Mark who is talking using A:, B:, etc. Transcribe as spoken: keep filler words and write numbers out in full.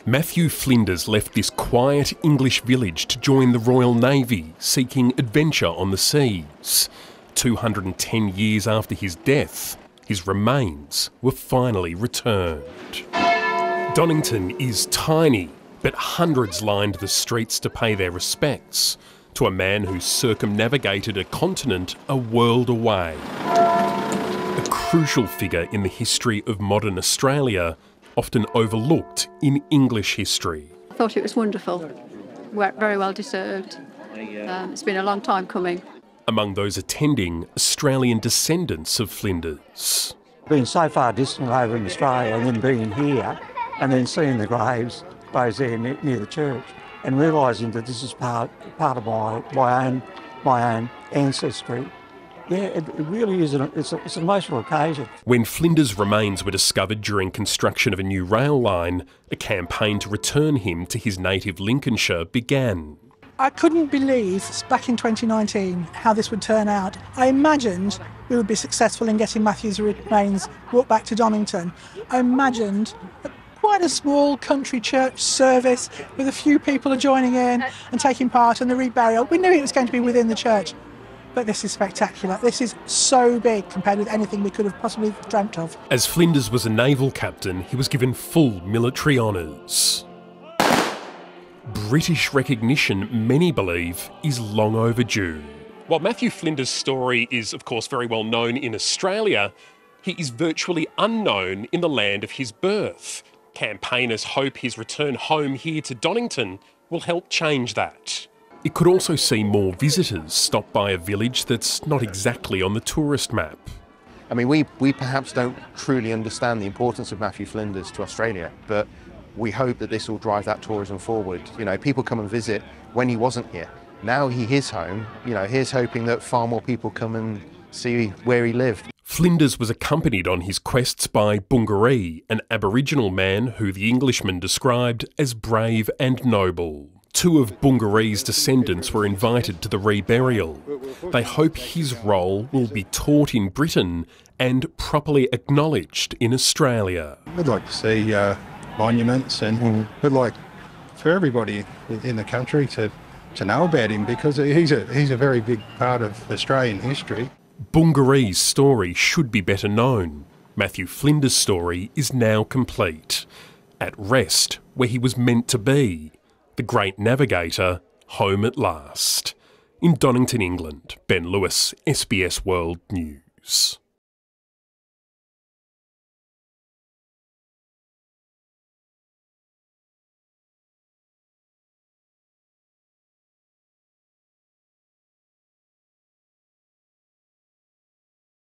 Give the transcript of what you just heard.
A: Matthew Flinders left this quiet English village to join the Royal Navy, seeking adventure on the seas. two hundred ten years after his death, his remains were finally returned. Donington is tiny, but hundreds lined the streets to pay their respects to a man who circumnavigated a continent a world away. A crucial figure in the history of modern Australia, often overlooked in English history.
B: I thought it was wonderful, very well deserved. Um, it's been a long time coming.
A: Among those attending, Australian descendants of Flinders.
C: Being so far distant over in Australia and then being here and then seeing the graves, those there near, near the church, and realising that this is part part of my my own my own ancestry. Yeah, it, it really is an, it's, a, it's an emotional occasion.
A: When Flinders' remains were discovered during construction of a new rail line, a campaign to return him to his native Lincolnshire began.
D: I couldn't believe, back in twenty nineteen, how this would turn out. I imagined we would be successful in getting Matthew's remains brought back to Donington. I imagined quite a small country church service with a few people joining in and taking part in the reburial. We knew it was going to be within the church. But this is spectacular. This is so big compared with anything we could have possibly dreamt of.
A: As Flinders was a naval captain, he was given full military honours. British recognition, many believe, is long overdue. While Matthew Flinders' story is, of course, very well known in Australia, he is virtually unknown in the land of his birth. Campaigners hope his return home here to Donington will help change that. It could also see more visitors stop by a village that's not exactly on the tourist map.
E: I mean, we, we perhaps don't truly understand the importance of Matthew Flinders to Australia, but we hope that this will drive that tourism forward. You know, people come and visit when he wasn't here. Now he is home. You know, here's hoping that far more people come and see where he lived.
A: Flinders was accompanied on his quests by Bungaree, an Aboriginal man who the Englishman described as brave and noble. Two of Bungaree's descendants were invited to the reburial. They hope his role will be taught in Britain and properly acknowledged in Australia.
F: We'd like to see uh, monuments, and mm. we'd like for everybody in the country to, to know about him, because he's a, he's a very big part of Australian history.
A: Bungaree's story should be better known. Matthew Flinders' story is now complete. At rest, where he was meant to be. The great navigator, home at last. In Donington, England, Ben Lewis, S B S World News.